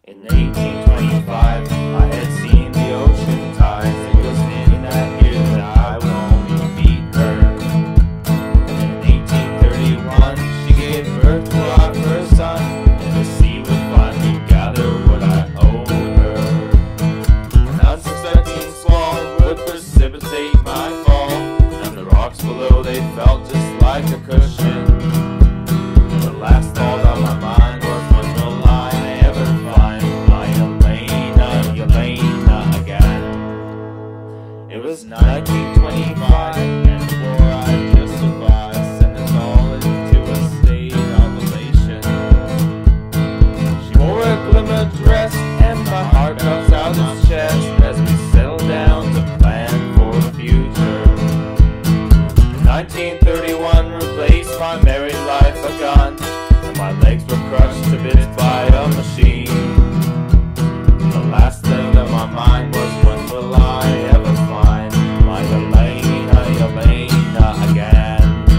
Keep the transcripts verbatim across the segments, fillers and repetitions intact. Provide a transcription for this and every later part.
In eighteen twenty-five, I had seen the ocean tides. It was in that year that I would only meet her. And in eighteen thirty-one, she gave birth to our first son, and the sea would finally gather what I owed her. An unsuspecting squall would precipitate my fall, and the rocks below, they felt just like a cushion. The last thought on my mind was, when will I ever find my Yulena, Yulena again? It was nineteen twenty-five, and before I justified, sent us all into a state of elation. She wore a glimmer dress, and my heart drops out its chest as we settle down to plan for the future. nineteen thirty-one replaced my married life a gun, and my legs were crushed to bits by a machine. The last thing on my mind was, when will I ever find my Yulena, Yulena again?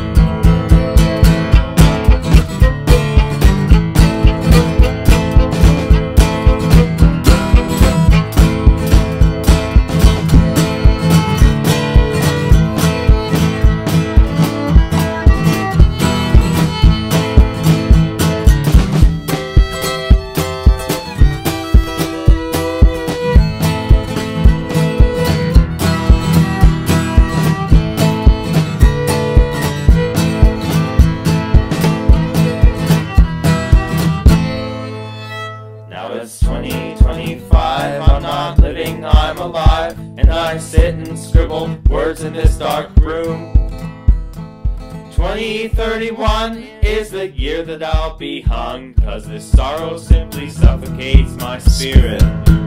Now it's twenty twenty-five, I'm not living, I'm alive, and I sit and scribble words in this dark room. twenty thirty-one is the year that I'll be hung, 'cause this sorrow simply suffocates my spirit.